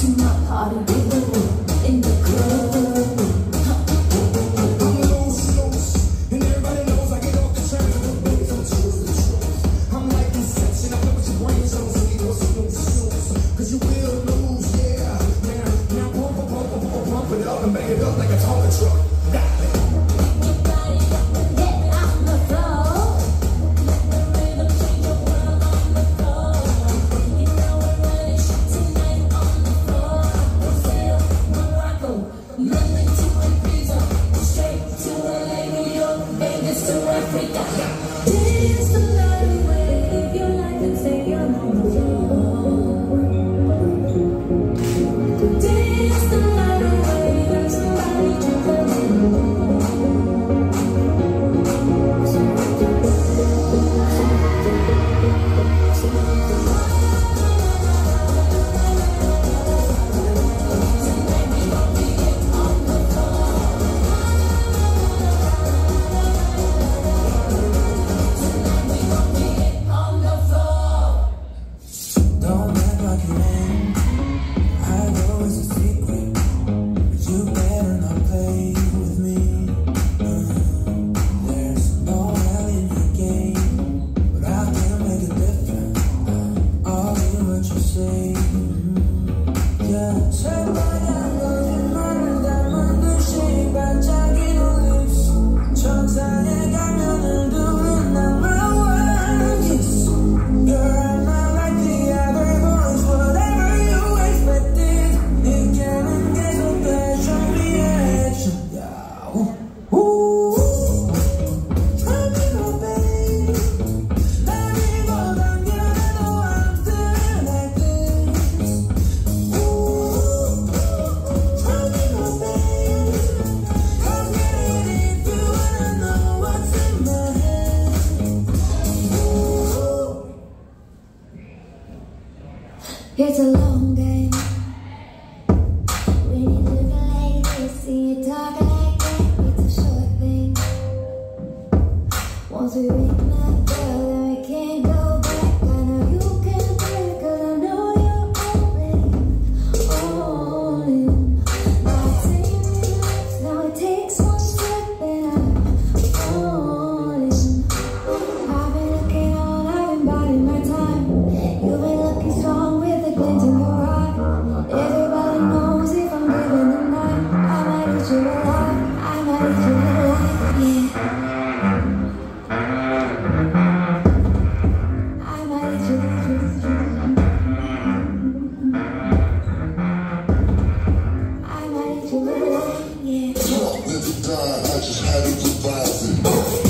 It's a long game when you're living like this and you're talking like that. It's a short thing. Once we reach that girl, then we can't go back. I know you can break, 'cause I know you're already all in. Now 10 minutes, now it takes one step and I'm all in. I've been looking on, I've been biding my time. You've been looking strong with a glint in your eye. Everybody knows if I'm giving the night, I might eat you alive, I might eat you alive, yeah. I might eat you alive. I might eat you alive, yeah. Never died, I just had to revive it.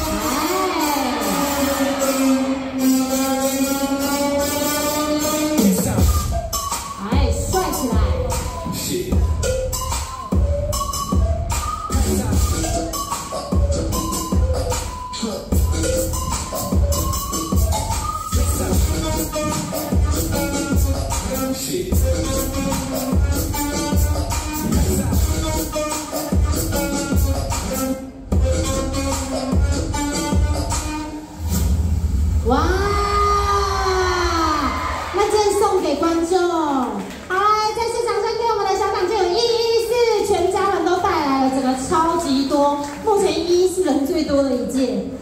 哇！那这送给观众。好，再次掌声给我们的小港就有114，全家人都带来了整个超级多，目前114人最多的一届。